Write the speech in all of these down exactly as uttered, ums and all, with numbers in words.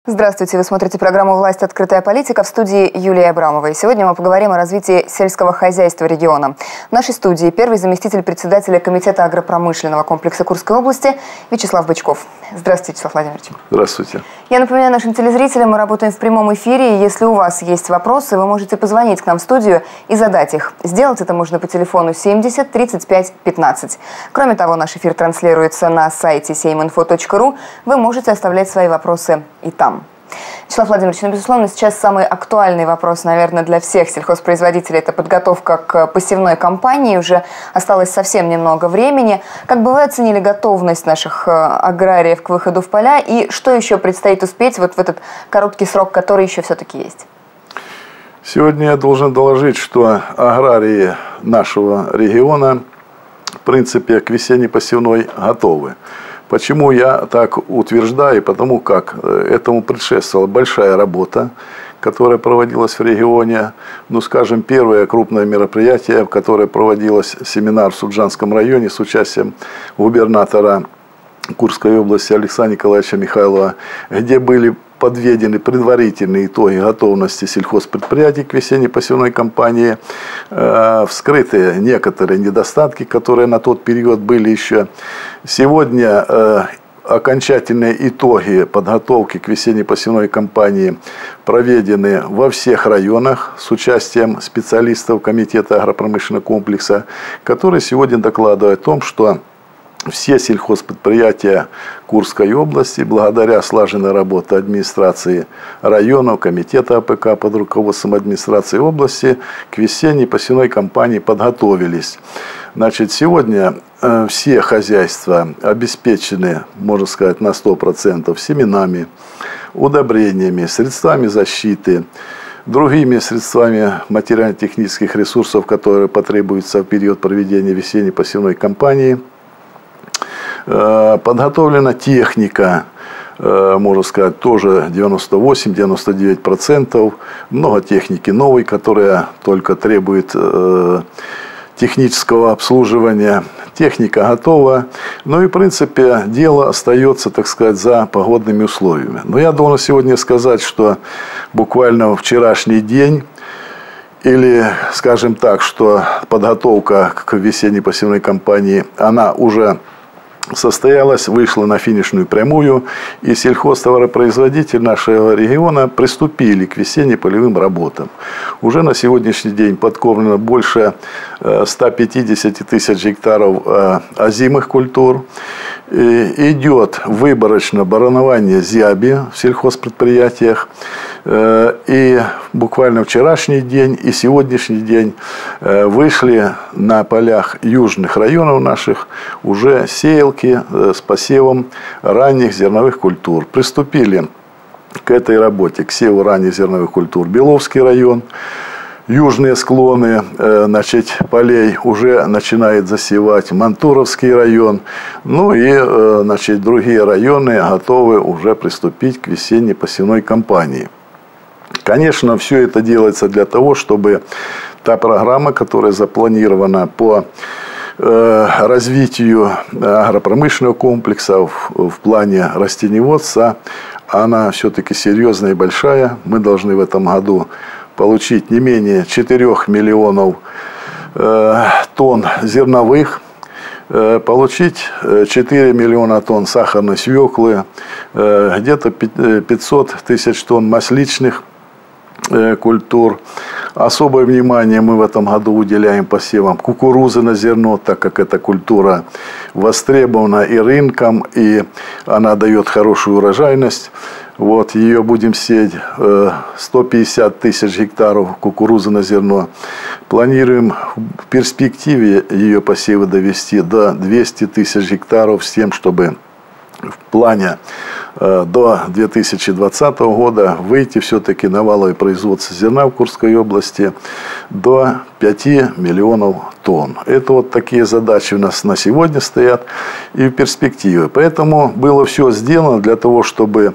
Здравствуйте, вы смотрите программу «Власть. Открытая политика», в студии Юлия Абрамова. И сегодня мы поговорим о развитии сельского хозяйства региона. В нашей студии первый заместитель председателя Комитета агропромышленного комплекса Курской области Вячеслав Бычков. Здравствуйте, Вячеслав Владимирович. Здравствуйте. Я напоминаю нашим телезрителям, мы работаем в прямом эфире. Если у вас есть вопросы, вы можете позвонить к нам в студию и задать их. Сделать это можно по телефону семьдесят тридцать пять пятнадцать. Кроме того, наш эфир транслируется на сайте сейминфо точка ру. Вы можете оставлять свои вопросы и там. Вячеслав Владимирович, ну, безусловно, сейчас самый актуальный вопрос, наверное, для всех сельхозпроизводителей – это подготовка к посевной кампании. Уже осталось совсем немного времени. Как бы вы оценили готовность наших аграриев к выходу в поля? И что еще предстоит успеть вот в этот короткий срок, который еще все-таки есть? Сегодня я должен доложить, что аграрии нашего региона, в принципе, к весенней посевной готовы. Почему я так утверждаю? Потому как этому предшествовала большая работа, которая проводилась в регионе. Ну, скажем, первое крупное мероприятие, которое проводилось, семинар в Суджанском районе с участием губернатора Курской области Александра Николаевича Михайлова, где были подведены предварительные итоги готовности сельхозпредприятий к весенней посевной кампании, э, вскрыты некоторые недостатки, которые на тот период были еще. Сегодня э, окончательные итоги подготовки к весенней посевной кампании проведены во всех районах с участием специалистов Комитета агропромышленного комплекса, которые сегодня докладывают о том, что все сельхозпредприятия Курской области, благодаря слаженной работе администрации районов, комитета АПК под руководством администрации области, к весенней посевной кампании подготовились. Значит, сегодня э, все хозяйства обеспечены, можно сказать, на сто процентов семенами, удобрениями, средствами защиты, другими средствами материально-технических ресурсов, которые потребуются в период проведения весенней посевной кампании. Подготовлена техника, можно сказать, тоже девяносто восемь — девяносто девять процентов. Много техники новой, которая только требует технического обслуживания. Техника готова. Ну и, в принципе, дело остается, так сказать, за погодными условиями. Но я должен сегодня сказать, что буквально вчерашний день, или, скажем так, что подготовка к весенней посевной кампании, она уже состоялась, вышла на финишную прямую, и сельхозтоваропроизводители нашего региона приступили к весенне-полевым работам. Уже на сегодняшний день подкормлено больше ста пятидесяти тысяч гектаров озимых культур. И идет выборочное баранование зяби в сельхозпредприятиях. И буквально вчерашний день и сегодняшний день вышли на полях южных районов наших уже сеялки с посевом ранних зерновых культур. Приступили к этой работе, к севу ранних зерновых культур Беловский район. Южные склоны значит, полей уже начинает засевать Мантуровский район. Ну и значит, другие районы готовы уже приступить к весенней посевной кампании. Конечно, все это делается для того, чтобы та программа, которая запланирована по развитию агропромышленного комплекса в, в плане растениеводства, она все-таки серьезная и большая. Мы должны в этом году получить не менее четырёх миллионов э, тонн зерновых, э, получить четыре миллиона тонн сахарной свеклы, э, где-то пятьсот тысяч тонн масличных э, культур. Особое внимание мы в этом году уделяем посевам кукурузы на зерно, так как эта культура востребована и рынком, и она дает хорошую урожайность. Вот, ее будем сеять сто пятьдесят тысяч гектаров кукурузы на зерно. Планируем в перспективе ее посевы довести до двухсот тысяч гектаров с тем, чтобы в плане до две тысячи двадцатого года выйти все-таки на валовое производство зерна в Курской области до пяти миллионов тонн. Это вот такие задачи у нас на сегодня стоят и в перспективе. Поэтому было все сделано для того, чтобы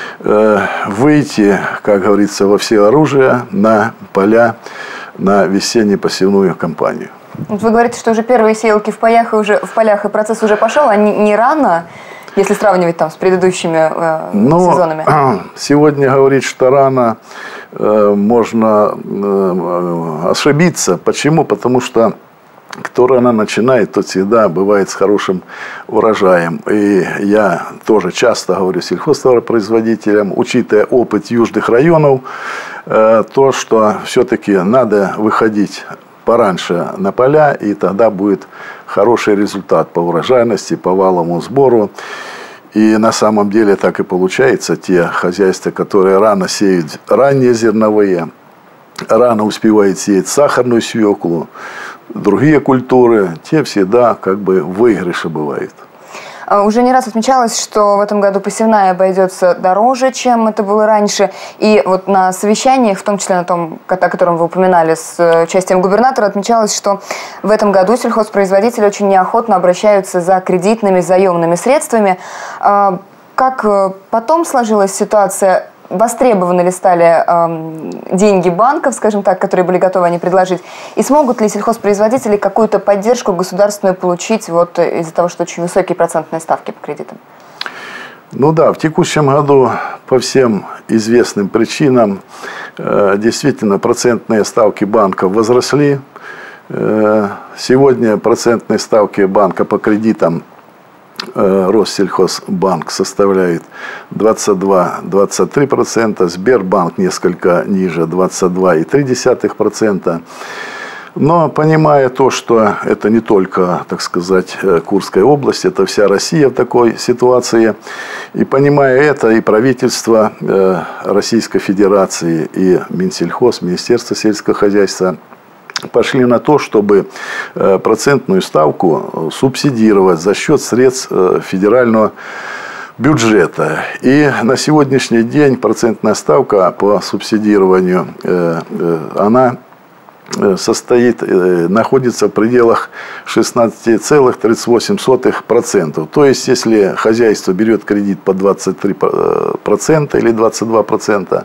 выйти, как говорится, во всеоружие на поля, на весенне-посевную кампанию. Вы говорите, что уже первые сеялки в полях, и уже, в полях и процесс уже пошел, а не, не рано Если сравнивать там с предыдущими э, ну, сезонами. Сегодня говорить, что рано, э, можно э, ошибиться. Почему? Потому что кто рано начинает, тот всегда бывает с хорошим урожаем. И я тоже часто говорю сельхозтоваропроизводителям, учитывая опыт южных районов, э, то, что все-таки надо выходить пораньше на поля, и тогда будет хороший результат по урожайности, по валовому сбору. И на самом деле так и получается. Те хозяйства, которые рано сеют ранние зерновые, рано успевают сеять сахарную свеклу, другие культуры, те всегда как бы в выигрыше бывают. Уже не раз отмечалось, что в этом году посевная обойдется дороже, чем это было раньше. И вот на совещаниях, в том числе на том, о котором вы упоминали, с участием губернатора, отмечалось, что в этом году сельхозпроизводители очень неохотно обращаются за кредитными, заемными средствами. Как потом сложилась ситуация? Востребованы ли стали э, деньги банков, скажем так, которые были готовы они предложить? И смогут ли сельхозпроизводители какую-то поддержку государственную получить вот из-за того, что очень высокие процентные ставки по кредитам? Ну да, в текущем году по всем известным причинам э, действительно процентные ставки банков возросли. Э, сегодня процентные ставки банка по кредитам Россельхозбанк составляет двадцать два — двадцать три процента, Сбербанк несколько ниже, двадцать два и три десятых процента. Но понимая то, что это не только, так сказать, Курская область, это вся Россия в такой ситуации, и понимая это, и правительство Российской Федерации, и Минсельхоз, Министерство сельского хозяйства пошли на то, чтобы процентную ставку субсидировать за счет средств федерального бюджета. И на сегодняшний день процентная ставка по субсидированию, она состоит, находится в пределах шестнадцать целых тридцать восемь сотых процента. То есть, если хозяйство берет кредит по двадцать три процента или двадцать два процента,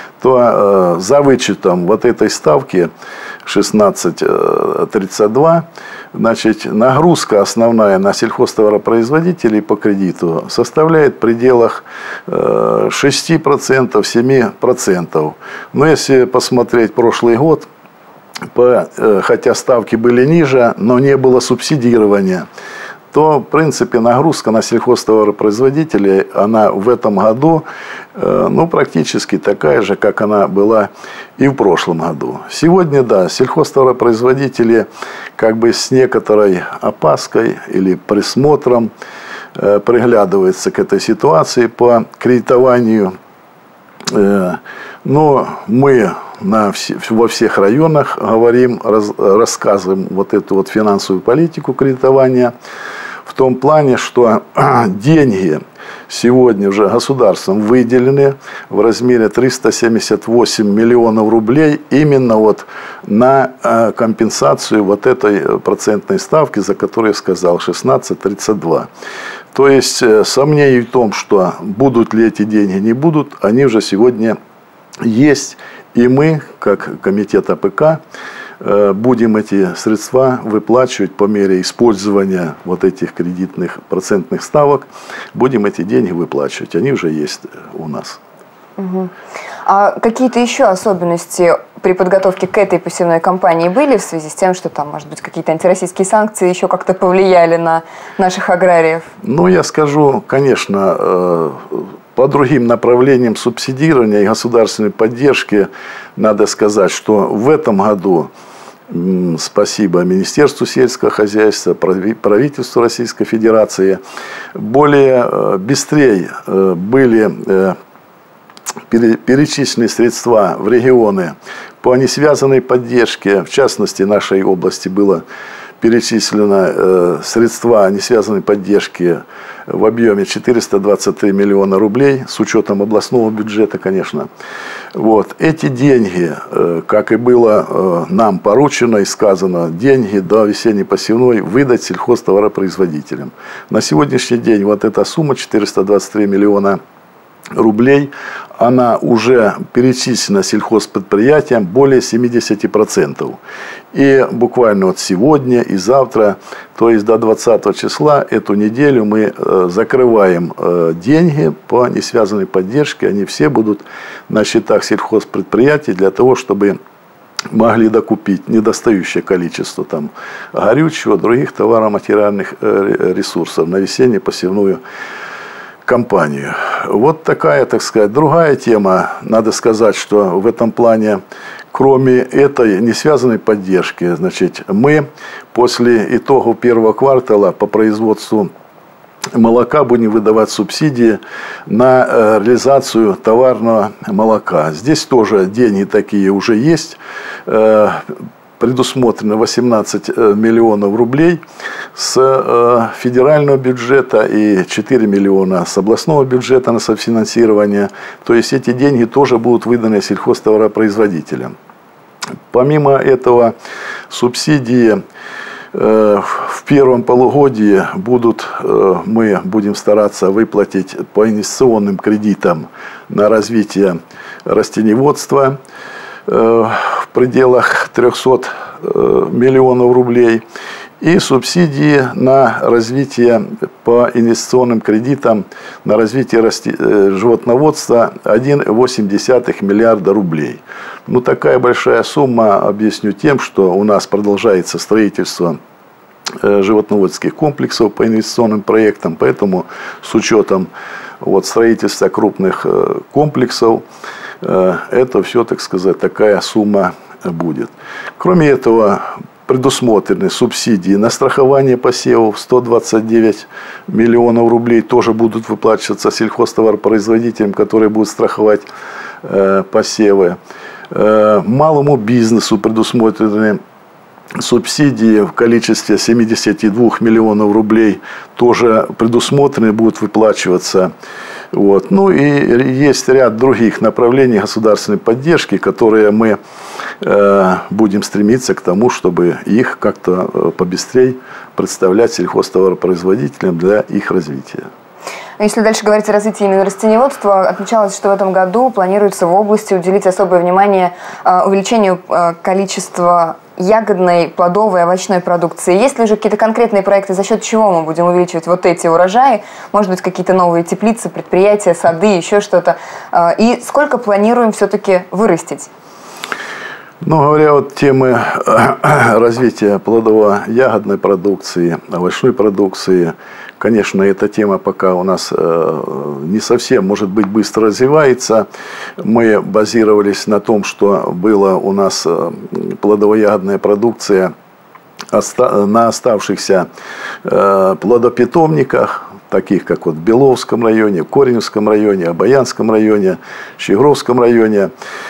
то за вычетом вот этой ставки шестнадцать тридцать два, значит, нагрузка основная на сельхозтоваропроизводителей по кредиту составляет в пределах шести процентов, семи процентов. Но если посмотреть прошлый год, по, хотя ставки были ниже, но не было субсидирования, то, в принципе, нагрузка на сельхозтоваропроизводителей, она в этом году, ну, практически такая же, как она была и в прошлом году. Сегодня, да, сельхозтоваропроизводители как бы с некоторой опаской или присмотром приглядываются к этой ситуации по кредитованию. Но мы на, во всех районах говорим, раз, рассказываем вот эту вот финансовую политику кредитования в том плане, что деньги сегодня уже государством выделены в размере триста семьдесят восемь миллионов рублей именно вот на компенсацию вот этой процентной ставки, за которую я сказал, шестнадцать тридцать два. То есть сомнений в том, что будут ли эти деньги, не будут, они уже сегодня есть. И мы, как комитет АПК, будем эти средства выплачивать по мере использования вот этих кредитных процентных ставок. Будем эти деньги выплачивать. Они уже есть у нас. Угу. А какие-то еще особенности при подготовке к этой посевной кампании были в связи с тем, что там, может быть, какие-то антироссийские санкции еще как-то повлияли на наших аграриев? Ну, я скажу, конечно, по другим направлениям субсидирования и государственной поддержки надо сказать, что в этом году спасибо Министерству сельского хозяйства, правительству Российской Федерации, более быстрее были перечислены средства в регионы по несвязанной поддержке. В частности, в нашей области было перечислено средства несвязанной поддержки в объеме четыреста двадцать три миллиона рублей, с учетом областного бюджета, конечно. Вот. Эти деньги, как и было нам поручено и сказано, деньги до весенней посевной выдать сельхозтоваропроизводителям. На сегодняшний день вот эта сумма четыреста двадцать три миллиона рублей, она уже перечислена сельхозпредприятиям более семидесяти процентов. И буквально вот сегодня и завтра, то есть до двадцатого числа, эту неделю мы закрываем деньги по несвязанной поддержке. Они все будут на счетах сельхозпредприятий для того, чтобы могли докупить недостающее количество там, горючего, других товаро-материальных ресурсов на весенне-посевную кампанию. Вот такая, так сказать, другая тема. Надо сказать, что в этом плане, кроме этой несвязанной поддержки, значит, мы после итогов первого квартала по производству молока будем выдавать субсидии на реализацию товарного молока. Здесь тоже деньги такие уже есть. Предусмотрено восемнадцать миллионов рублей с федерального бюджета и четыре миллиона с областного бюджета на софинансирование. То есть эти деньги тоже будут выданы сельхозтоваропроизводителям. Помимо этого, субсидии в первом полугодии будут, мы будем стараться выплатить по инвестиционным кредитам на развитие растениеводства в пределах трёхсот миллионов рублей. И субсидии на развитие по инвестиционным кредитам на развитие расти... животноводства один и восемь десятых миллиарда рублей. Ну, такая большая сумма, объясню тем, что у нас продолжается строительство животноводских комплексов по инвестиционным проектам, поэтому с учетом вот, строительства крупных комплексов, это все, так сказать, такая сумма будет. Кроме этого, предусмотрены субсидии на страхование посевов сто двадцать девять миллионов рублей тоже будут выплачиваться сельхозтоваропроизводителям, которые будут страховать э, посевы. Э, малому бизнесу предусмотрены субсидии в количестве семидесяти двух миллионов рублей тоже предусмотрены, будут выплачиваться. Вот. Ну и есть ряд других направлений государственной поддержки, которые мы э, будем стремиться к тому, чтобы их как-то побыстрее представлять сельхозтоваропроизводителям для их развития. Если дальше говорить о развитии именно растениеводства, отмечалось, что в этом году планируется в области уделить особое внимание э, увеличению э, количества ягодной, плодовой, овощной продукции. Есть ли уже какие-то конкретные проекты, за счет чего мы будем увеличивать вот эти урожаи? Может быть, какие-то новые теплицы, предприятия, сады, еще что-то? И сколько планируем все-таки вырастить? Ну, говоря вот темы развития плодово-ягодной продукции, овощной продукции, конечно, эта тема пока у нас не совсем, может быть, быстро развивается. Мы базировались на том, что была у нас плодово-ягодная продукция на оставшихся плодопитомниках, таких как вот в Беловском районе, в Кореневском районе, Обаянском районе, Щегровском районе.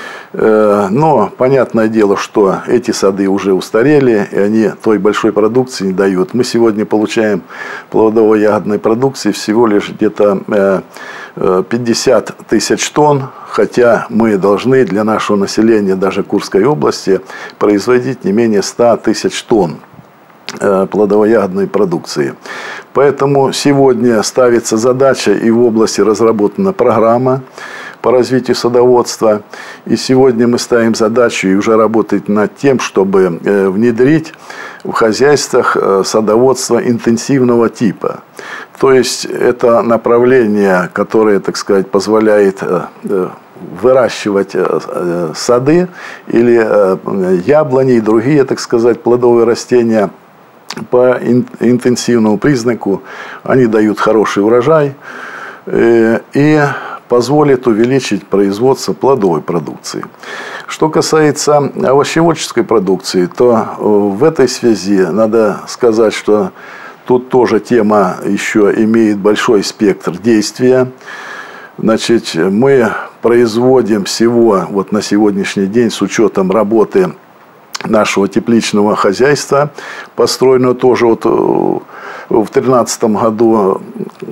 Но понятное дело, что эти сады уже устарели, и они той большой продукции не дают. Мы сегодня получаем плодово-ягодной продукции всего лишь где-то пятьдесят тысяч тонн, хотя мы должны для нашего населения, даже Курской области, производить не менее ста тысяч тонн плодово-ягодной продукции. Поэтому сегодня ставится задача, и в области разработана программа по развитию садоводства. И сегодня мы ставим задачу и уже работать над тем, чтобы внедрить в хозяйствах садоводство интенсивного типа. То есть это направление, которое, так сказать, позволяет выращивать сады или яблони и другие, так сказать, плодовые растения по интенсивному признаку. Они дают хороший урожай и позволит увеличить производство плодовой продукции. Что касается овощеводческой продукции, то в этой связи надо сказать, что тут тоже тема еще имеет большой спектр действия. Значит, мы производим всего вот на сегодняшний день с учетом работы нашего тепличного хозяйства, построенного тоже вот в две тысячи тринадцатом году,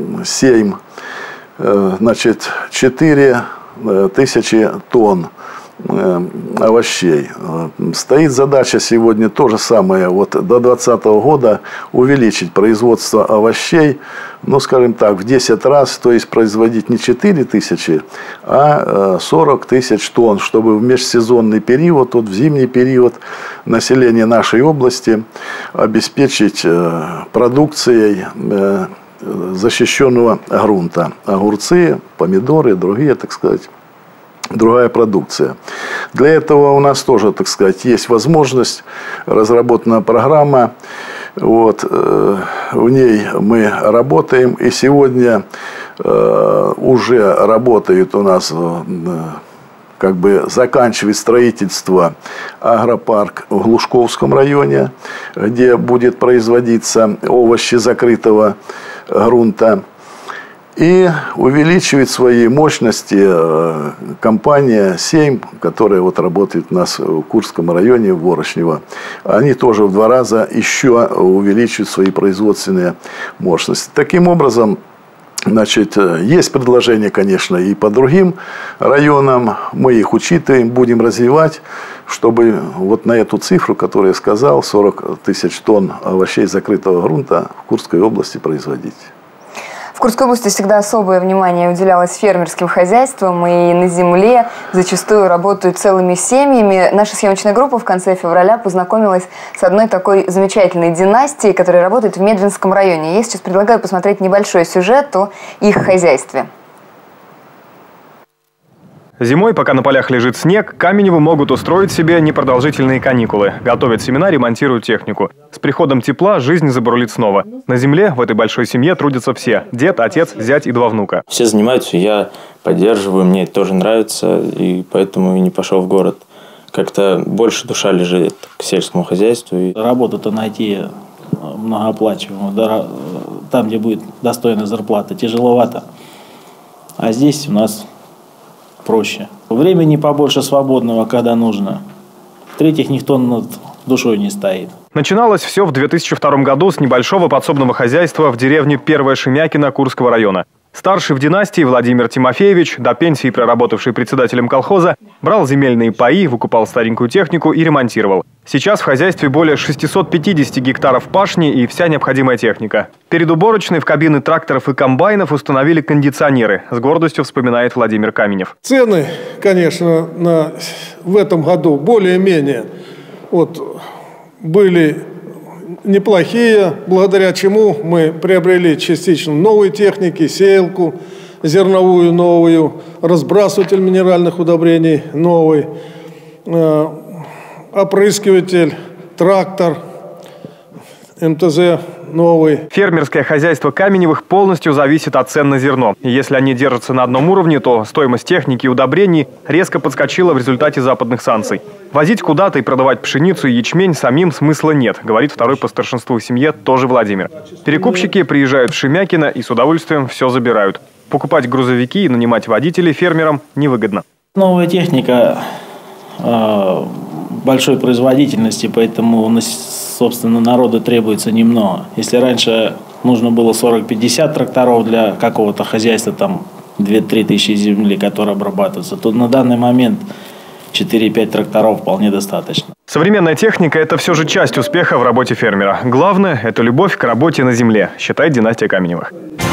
семь, значит, четыре тысячи тонн овощей. Стоит задача сегодня то же самое, вот до две тысячи двадцатого года увеличить производство овощей, ну, скажем так, в десять раз, то есть производить не четыре тысячи, а сорок тысяч тонн, чтобы в межсезонный период, вот в зимний период население нашей области обеспечить продукцией защищенного грунта. Огурцы, помидоры, другие, так сказать, другая продукция. Для этого у нас тоже, так сказать, есть возможность, разработана программа. Вот, в ней мы работаем. И сегодня уже работает у нас, как бы заканчивает строительство агропарк в Глушковском районе, где будет производиться овощи закрытого грунта. И увеличивает свои мощности компания «Сейм», которая вот работает у нас в Курском районе, в Ворошнево. Они тоже в два раза еще увеличивают свои производственные мощности. Таким образом, значит, есть предложения, конечно, и по другим районам. Мы их учитываем, будем развивать, чтобы вот на эту цифру, которую я сказал, сорок тысяч тонн овощей закрытого грунта в Курской области производить. В Курской области всегда особое внимание уделялось фермерским хозяйствам, и на земле зачастую работают целыми семьями. Наша съемочная группа в конце февраля познакомилась с одной такой замечательной династией, которая работает в Медвинском районе. Я сейчас предлагаю посмотреть небольшой сюжет о их хозяйстве. Зимой, пока на полях лежит снег, Каменевы могут устроить себе непродолжительные каникулы. Готовят семена, ремонтируют технику. С приходом тепла жизнь забурлит снова. На земле в этой большой семье трудятся все. Дед, отец, зять и два внука. Все занимаются, я поддерживаю, мне это тоже нравится, и поэтому и не пошел в город. Как-то больше душа лежит к сельскому хозяйству. Работу-то найти многооплачиваемую, там, где будет достойная зарплата, тяжеловато. А здесь у нас проще. Времени побольше свободного, когда нужно. В-третьих, никто над душой не стоит. Начиналось все в две тысячи втором году с небольшого подсобного хозяйства в деревне Первая Шемякина Курского района. Старший в династии Владимир Тимофеевич, до пенсии проработавший председателем колхоза, брал земельные паи, выкупал старенькую технику и ремонтировал. Сейчас в хозяйстве более шестисот пятидесяти гектаров пашни и вся необходимая техника. Перед уборочной в кабины тракторов и комбайнов установили кондиционеры. С гордостью вспоминает Владимир Каменев. Цены, конечно, на, в этом году более-менее вот, были неплохие, благодаря чему мы приобрели частично новые техники, сеялку зерновую новую, разбрасыватель минеральных удобрений новый, э, опрыскиватель, трактор, эм тэ зэ новый. Фермерское хозяйство Каменевых полностью зависит от цен на зерно. И если они держатся на одном уровне, то стоимость техники и удобрений резко подскочила в результате западных санкций. Возить куда-то и продавать пшеницу и ячмень самим смысла нет, говорит второй по старшинству в семье тоже Владимир. Перекупщики приезжают в Шемякино и с удовольствием все забирают. Покупать грузовики и нанимать водителей фермерам невыгодно. Новая техника э, большой производительности, поэтому, собственно, народу требуется немного. Если раньше нужно было сорок-пятьдесят тракторов для какого-то хозяйства, там две-три тысячи земли, которые обрабатываются, то на данный момент четыре-пять тракторов вполне достаточно. Современная техника – это все же часть успеха в работе фермера. Главное – это любовь к работе на земле, считает династия Каменевых.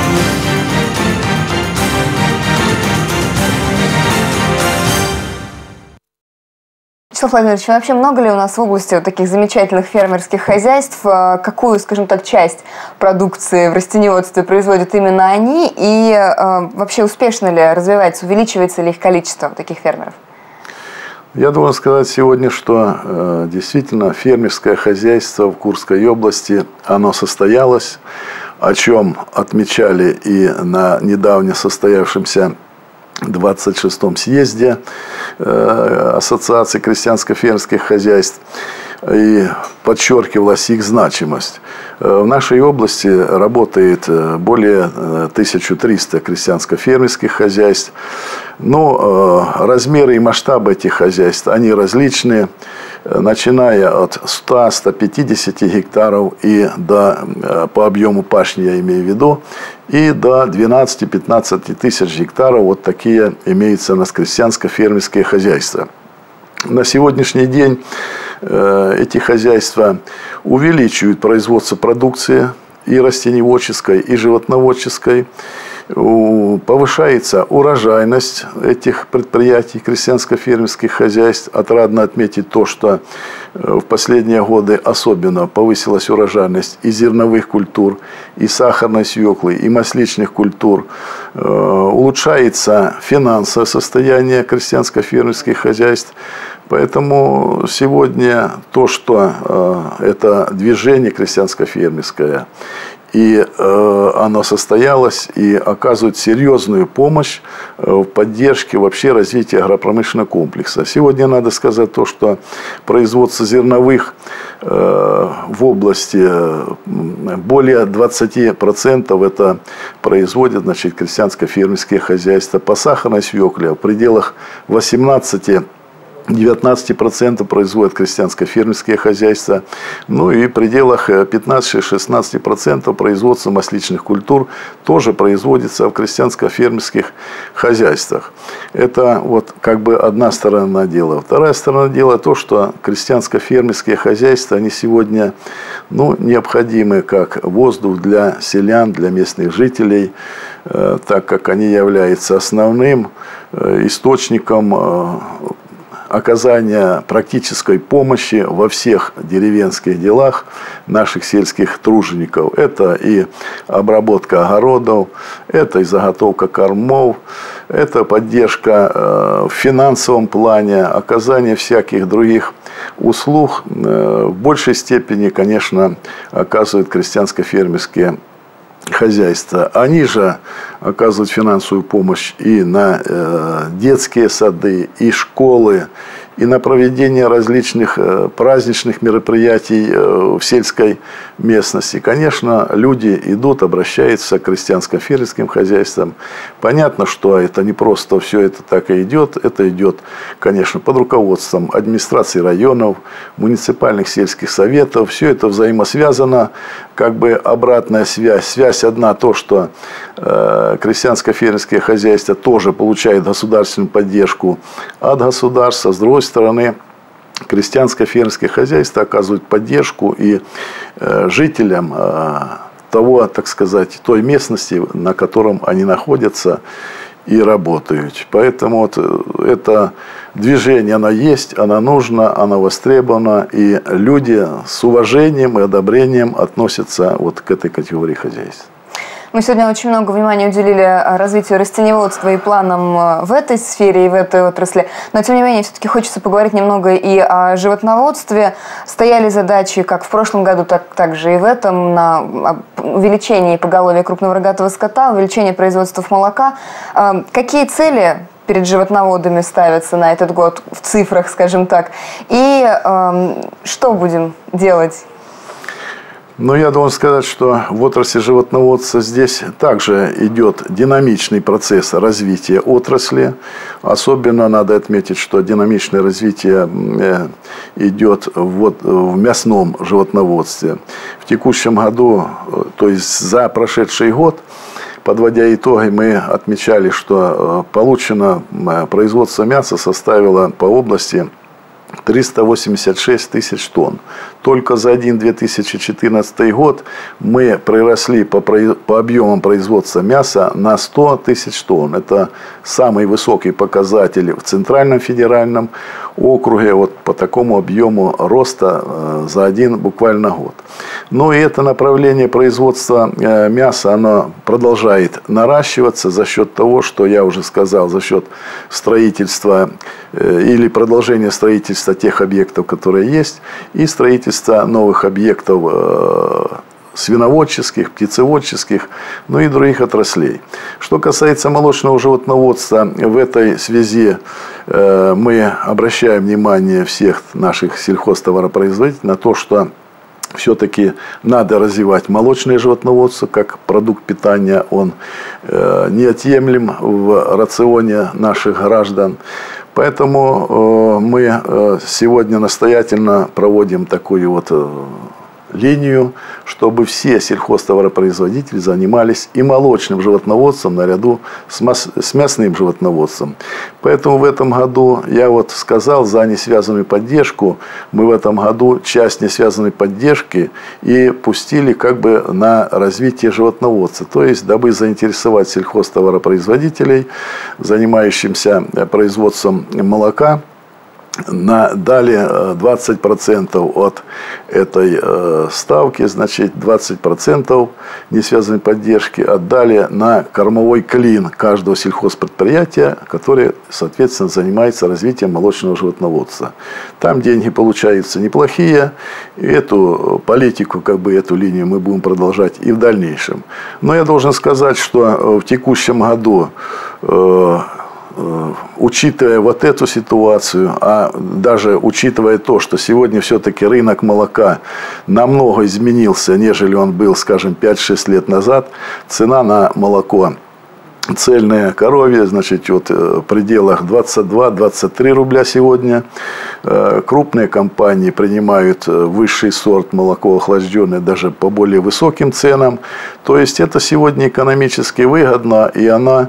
Вячеслав Владимирович, вообще много ли у нас в области вот таких замечательных фермерских хозяйств? Какую, скажем так, часть продукции в растениеводстве производят именно они? И э, вообще успешно ли развивается, увеличивается ли их количество таких фермеров? Я должен сказать сегодня, что э, действительно фермерское хозяйство в Курской области, оно состоялось, о чем отмечали и на недавно состоявшемся двадцать шестом съезде э, Ассоциации крестьянско-фермерских хозяйств, и подчеркивалась их значимость. Э, в нашей области работает более тысячи трёхсот крестьянско-фермерских хозяйств. Но э, размеры и масштабы этих хозяйств, они различные, начиная от ста — ста пятидесяти гектаров и до, э, по объему пашни я имею в виду, и до двенадцати-пятнадцати тысяч гектаров. Вот такие имеются у нас крестьянско-фермерские хозяйства. На сегодняшний день эти хозяйства увеличивают производство продукции и растениеводческой, и животноводческой. Повышается урожайность этих предприятий, крестьянско-фермерских хозяйств. Отрадно отметить то, что в последние годы особенно повысилась урожайность и зерновых культур, и сахарной свеклы, и масличных культур. Улучшается финансовое состояние крестьянско-фермерских хозяйств. Поэтому сегодня то, что это движение крестьянско-фермерское, и э, оно состоялось и оказывает серьезную помощь в поддержке вообще развития агропромышленного комплекса. Сегодня надо сказать то, что производство зерновых э, в области более двадцати процентов это производят, значит, крестьянско-фермерские хозяйства. По сахарной свекле в пределах восемнадцати девятнадцати процентов производят крестьянско-фермерские хозяйства. Ну и в пределах пятнадцати-шестнадцати процентов производства масличных культур тоже производится в крестьянско-фермерских хозяйствах. Это вот как бы одна сторона дела. Вторая сторона дела то, что крестьянско-фермерские хозяйства, они сегодня ну, необходимы как воздух для селян, для местных жителей, так как они являются основным источником оказания практической помощи во всех деревенских делах наших сельских тружеников. Это и обработка огородов, это и заготовка кормов, это поддержка в финансовом плане, оказание всяких других услуг. В большей степени, конечно, оказывают крестьянско-фермерские хозяйства. Они же оказывают финансовую помощь и на э, детские сады, и школы, и на проведение различных э, праздничных мероприятий э, в сельской местности. Конечно, люди идут, обращаются к крестьянско-фермерским хозяйствам. Понятно, что это не просто все это так и идет. Это идет, конечно, под руководством администрации районов, муниципальных сельских советов. Все это взаимосвязано, как бы обратная связь. Связь одна то, что э, крестьянско-фермерские хозяйства тоже получают государственную поддержку от государства. С другой стороны, крестьянско-фермерские хозяйства оказывают поддержку и э, жителям э, того, так сказать, той местности, на котором они находятся и работают. Поэтому вот это движение, оно есть, оно нужно, оно востребовано, и люди с уважением и одобрением относятся вот к этой категории хозяйств. Мы сегодня очень много внимания уделили развитию растениеводства и планам в этой сфере и в этой отрасли. Но, тем не менее, все-таки хочется поговорить немного и о животноводстве. Стояли задачи как в прошлом году, так также и в этом на увеличение поголовья крупного рогатого скота, увеличение производства молока. Какие цели перед животноводами ставятся на этот год в цифрах, скажем так? И э, что будем делать? Но я должен сказать, что в отрасли животноводства здесь также идет динамичный процесс развития отрасли. Особенно надо отметить, что динамичное развитие идет вот в мясном животноводстве. В текущем году, то есть за прошедший год, подводя итоги, мы отмечали, что получено производство мяса составило по области триста восемьдесят шесть тысяч тонн. Только за один две тысячи четырнадцатый год мы приросли по, по объемам производства мяса на сто тысяч тонн. Это самый высокий показатель в Центральном федеральном округе вот по такому объему роста э, за один буквально год. Ну и это направление производства э, мяса, оно продолжает наращиваться за счет того, что я уже сказал, за счет строительства э, или продолжения строительства тех объектов, которые есть, и строительства новых объектов э, свиноводческих, птицеводческих, ну и других отраслей. Что касается молочного животноводства, в этой связи э, мы обращаем внимание всех наших сельхозтоваропроизводителей на то, что все-таки надо развивать молочное животноводство как продукт питания, он э, неотъемлем в рационе наших граждан. Поэтому э, мы э, сегодня настоятельно проводим такую вот э, линию, чтобы все сельхозтоваропроизводители занимались и молочным животноводством наряду с, мас- с мясным животноводством. Поэтому в этом году, я вот сказал, за несвязанную поддержку, мы в этом году часть несвязанной поддержки и пустили как бы на развитие животноводства. То есть, дабы заинтересовать сельхозтоваропроизводителей, занимающимся производством молока, на, дали двадцать процентов от этой э, ставки, значит, двадцать процентов несвязанной поддержки отдали на кормовой клин каждого сельхозпредприятия, которое, соответственно, занимается развитием молочного животноводства. Там деньги получаются неплохие, и эту политику, как бы эту линию мы будем продолжать и в дальнейшем. Но я должен сказать, что в текущем году э, учитывая вот эту ситуацию, а даже учитывая то, что сегодня все-таки рынок молока намного изменился, нежели он был, скажем, пять-шесть лет назад, цена на молоко цельное коровье, значит, вот в пределах двадцать два — двадцать три рубля сегодня. Крупные компании принимают высший сорт молоко охлажденное даже по более высоким ценам. То есть это сегодня экономически выгодно, и она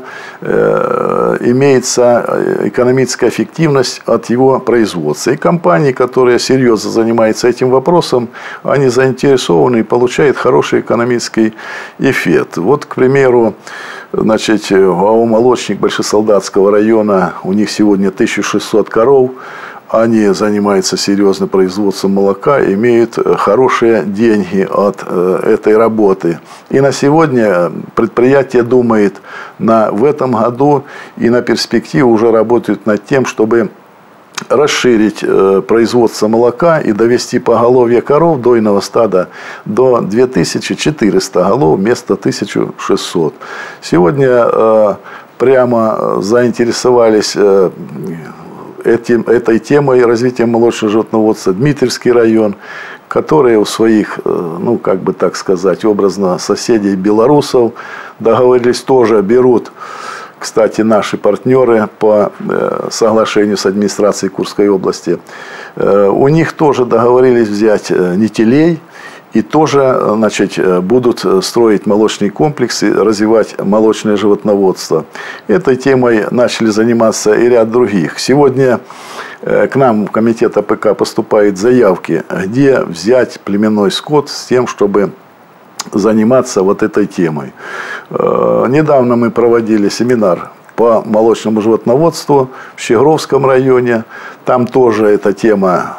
э, имеется экономическая эффективность от его производства. И компании, которые серьезно занимаются этим вопросом, они заинтересованы и получают хороший экономический эффект. Вот, к примеру, значит, АО «Молочник» Большесолдатского района, у них сегодня тысяча шестьсот коров, они занимаются серьезным производством молока, имеют хорошие деньги от э, этой работы. И на сегодня предприятие думает на, в этом году и на перспективу уже работают над тем, чтобы расширить э, производство молока и довести поголовье коров дойного стада до две тысячи четыреста голов вместо тысячи шестисот. Сегодня э, прямо заинтересовались э, этим, этой темой развития молочного животноводства Дмитриевский район, которые у своих, э, ну как бы так сказать, образно соседей белорусов договорились, тоже берут. Кстати, наши партнеры по соглашению с администрацией Курской области, у них тоже договорились взять нетелей и тоже, значит, будут строить молочные комплексы, развивать молочное животноводство. Этой темой начали заниматься и ряд других. Сегодня к нам в комитет АПК поступают заявки, где взять племенной скот с тем, чтобы заниматься вот этой темой. Недавно мы проводили семинар по молочному животноводству в Щегровском районе. Там тоже эта тема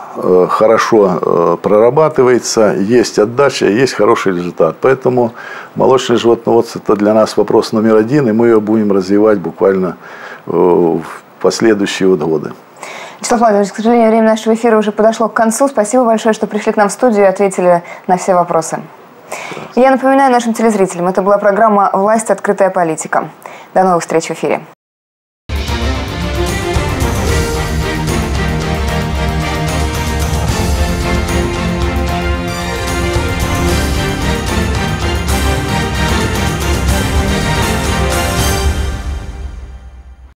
хорошо прорабатывается, есть отдача, есть хороший результат. Поэтому молочное животноводство – это для нас вопрос номер один, и мы ее будем развивать буквально в последующие годы. Вячеслав Владимирович, к сожалению, время нашего эфира уже подошло к концу. Спасибо большое, что пришли к нам в студию и ответили на все вопросы. Я напоминаю нашим телезрителям, это была программа «Власть. Открытая политика». До новых встреч в эфире.